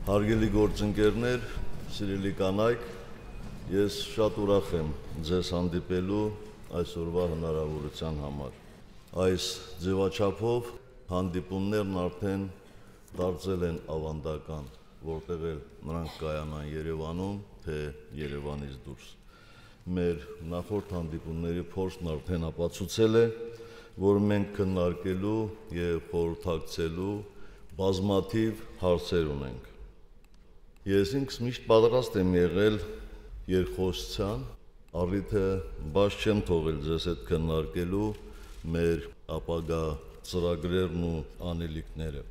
Հարգելի գործընկերներ, սիրելի կանայք, ես շատ ուրախ եմ ձեզ հանդիպելու այսօրվա հնարավորության համար։ Այս ձևաչափով հանդիպումներն արդեն դարձել են ավանդական, որտեղ էլ նրանք կայանան Երևանում, թե Երևանից դուրս։ Մեր նախորդ հանդիպումների փորձն արդեն ապացուցել է, որ մենք քննարկելու եւ խորհրդակցելու բազմաթիվ հարցեր ունենք։ Ես ինքս միշտ պատրաստ եմ եղել երկխոսության, առիթը բաց չեմ թողել ձեզ հետ քննարկելու մեր ապագա ծրագրերն ու անելիքները։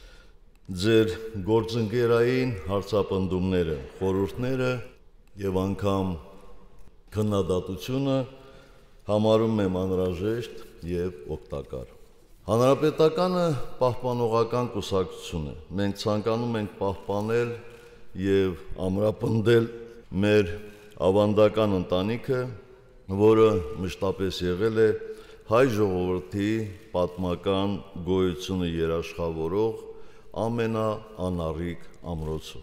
Ձեր գործընկերային հարցապնդումները, խորհուրդները եւ անգամ քննադատությունը համարում եմ անհրաժեշտ եւ օգտակար։ Հանրապետականը պահպանողական կուսակցություն է։ Մենք ցանկանում ենք պահպանել եւ ամրապնդել մեր ավանդական ընտանիքը, որը մշտապես եղել է հայ ժողովրդի պատմական գոյությունը երաշխավորող ամենաանառիկ ամրոցը։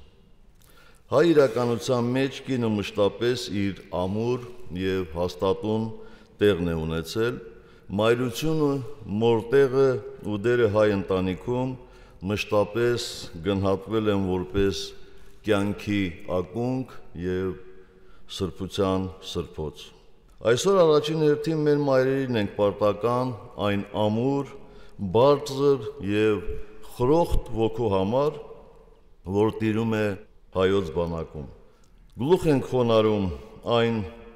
Հայ իրականության մեջ կինը մշտապես իր ամուր եւ հաստատուն տեղն է ունեցել, մայրությունը, մորտեղը ու դերը հայ ընտանիքում մշտապես գնահատվել են որպես կյանքի ակունք եւ սրբության սրբոց։ Այսօր առաջին հերթին մեր մայրերին ենք պարտական այն ամուր, բարձր եւ խրոխտ ոգու համար, որ տիրում է հայոց բանակում։ Գլուխ ենք խոնարհում այն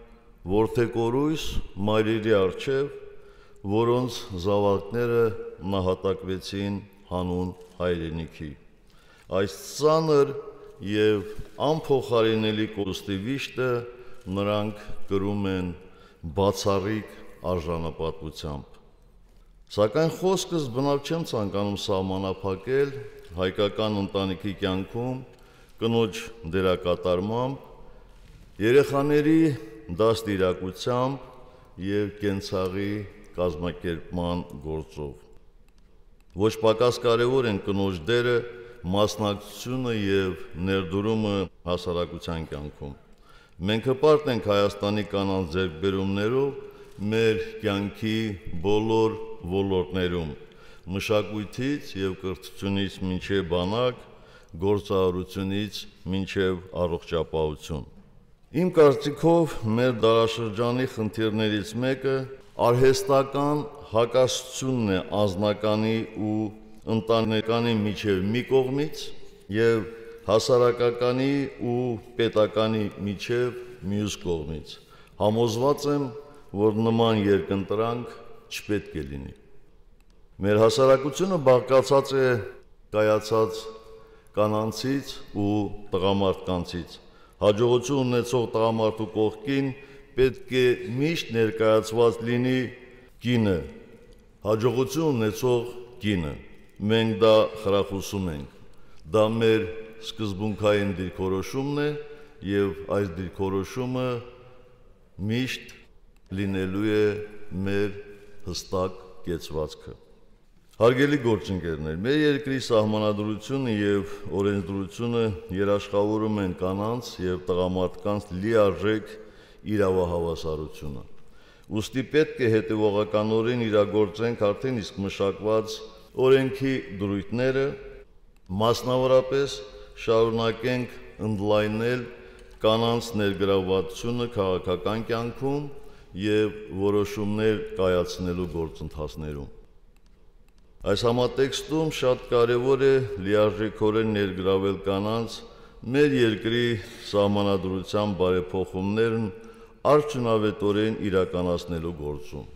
որդեկորույս մայրերի առջև, որոնց զավակները նահատակվեցին հանուն հայրենիքի։ Այս ծանր եւ անփոխարինելի կորստի վիշտը նրանք կրում են բացառիկ արժանապատվությամբ։ Սակայն խոսքս բնավ չեմ ցանկանում սահմանափակել հայկական ընտանիքի կյանքում կնոջ դերակատարմամբ, երեխաների դաստիարակությամբ եւ կենցաղի կազմակերպման գործով։ Ոչ պակաս կարևոր են կնոջ դերը, մասնակցությունը եւ ներդրումը հասարակության կյանքում։ Մենք հպարտ ենք Հայաստանի կանանց ձեռքբերումներով մեր կյանքի բոլոր ոլորտներում, մշակույթից եւ կրթությունից մինչեւ բանակ, գործարարությունից մինչեւ առողջապահություն։ Իմ կարծիքով մեր դարաշրջանի խնդիրներից մեկը արհեստական հակասությունն է անձնականի ու ընտանեկանի միջև մի կողմից եւ հասարակականի ու պետականի միջև մյուս կողմից։ Համոզված եմ, որ նման երկընտրանք չպետք է լինի։ Մեր հասարակությունը բաղկացած է կայացած կանանցից ու տղամարդկանցից։ Հաջողություն ունեցող տղամարդու կողքին պետք է միշտ ներկայացված լինի կինը, հաջողություն ունեցող կինը։ Մենք դա խրախուսում ենք։ Դա մեր սկզբունքային դիրքորոշումն է եւ այս դիրքորոշումը միշտ լինելու է մեր հստակ կեցվածքը։ Հարգելի գործընկերներ, մեր երկրի սահմանադրությունը եւ օրենսդրությունը երաշխավորում են կանանց եւ տղամարդկանց լիարժեք իրավահավասարությունը։ Ուստի պետք է հետևողականորեն իրագործենք արդեն իսկ մշակված օրենքի դրույթները, մասնավորապես շարունակենք ընդլայնել կանանց ներգրավվածությունը քաղաքական կյանքում եւ որոշումներ կայացնելու գործընթացներում։ Այս համատեքստում շատ կարևոր է լիարժեքորեն ներգրավել կանանց մեր երկրի սահմանադրության բարեփոխումներն արդյունավետորեն իրականացնելու գործում։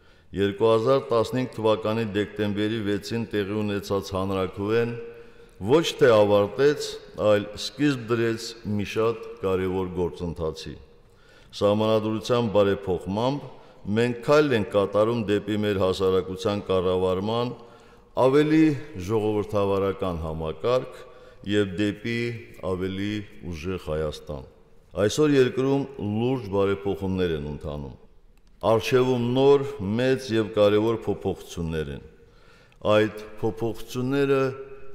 2015 թվականի դեկտեմբերի 6-ին տեղի ունեցած հանրաքվեն ոչ թե ավարտեց, այլ սկիզբ դրեց մի շատ կարևոր գործընթացի։ Սահմանադրության բարեփոխմամբ մենք քայլ ենք կատարում դեպի մեր հասարակության կառավարման ավելի ժողովրդավարական համակարգ եւ դեպի ավելի ուժեղ Հայաստան։ Այսօր երկրում լուրջ բարեփոխումներ են ընթանում։ Առջևում նոր, մեծ եւ կարևոր փոփոխություններ են։ Այդ փոփոխությունները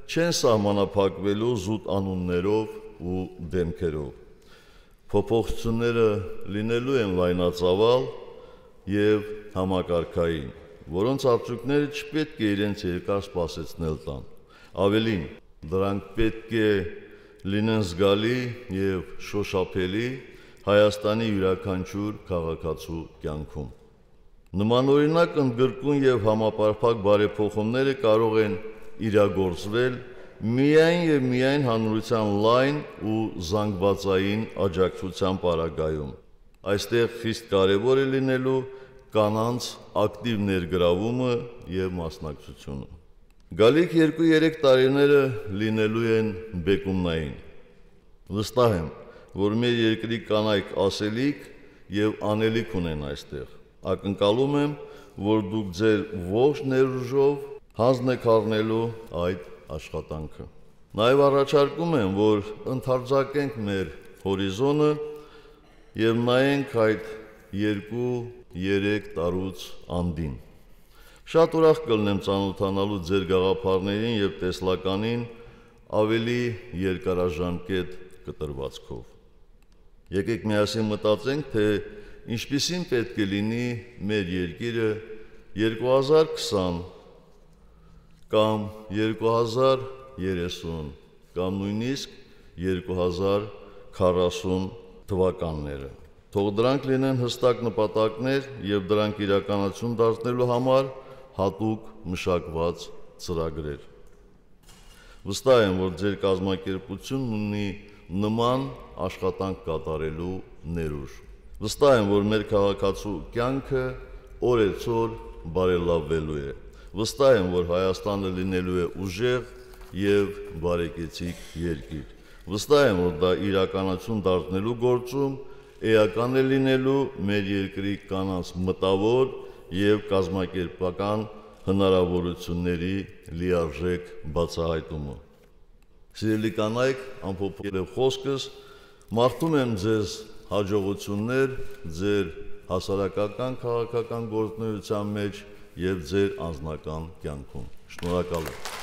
չեն սահմանափակվելու զուտ անուններով ու դեմքերով։ Փոփոխությունները լինելու են լայնածավալ եւ համակարգային, որոնց արդյունքները չպետք է իրենց երկար սպասեցնել տան։ Ավելին, դրանք պետք է լինեն զգալի եւ շոշափելի Հայաստանի յուրաքանչյուր քաղաքացու կյանքում։ Նմանօրինակ ընդգրկուն եւ համապարփակ բարեփոխումները կարող են իրագործվել միայն եւ միայն հանրության լայն ու զանգվածային աջակցության պարագայում։ Այստեղ խիստ կարևոր է լինելու կանանց ակտիվ ներգրավումը եւ մասնակցությունը։ Գալիք 2-3 տարիները լինելու են բեկումնային։ Վստահ եմ, որ մեր երկրի կանայք ասելիք եւ անելիք ունեն այստեղ։ Ակնկալում եմ, որ դուք ձեր ողջ ներուժով հանձն եք առնելու այդ աշխատանքը։ Նաեւ առաջարկում եմ, որ ընդարձակենք մեր հորիզոնը եւ նայենք այդ 2-3 տարուց անդին։ Շատ ուրախ կլինեմ ծանոթանալու ձեր գաղափարներին եւ տեսլականին ավելի երկարաժամկետ կտրվածքով։ Եկեք միասին մտածենք, թե ինչպիսին պետք է լինի մեր երկիրը 2020 կամ 2030 կամ նույնիսկ 2040 թվականները։ Թող դրանք լինեն հստակ նպատակներ եւ դրանք իրականություն դարձնելու համար հատուկ մշակված ծրագրեր։ Վստահ եմ, որ ձեր կազմակերպությունն ունի նման աշխատանք կատարելու ներուժ։ Վստահ եմ, որ մեր քաղաքացու կյանքը օրեցօր բարելավվելու է։ Վստահ եմ, որ Հայաստանը լինելու է ուժեղ եւ բարեկեցիկ երկիր։ Վստահ եմ, որ դա իրականություն դարձնելու գործում էական է լինելու մեր երկրի կանանց մտավոր եւ կազմակերպական հնարավորությունների լիարժեք բացահայտումը։ Սիրելի կանայք, ամփոփել խոսքս, մաղթում եմ ձեզ հաջողություններ ձեր հասարակական քաղաքական գործունեության մեջ եւ ձեր անձնական կյանքում։ Շնորհակալ եմ։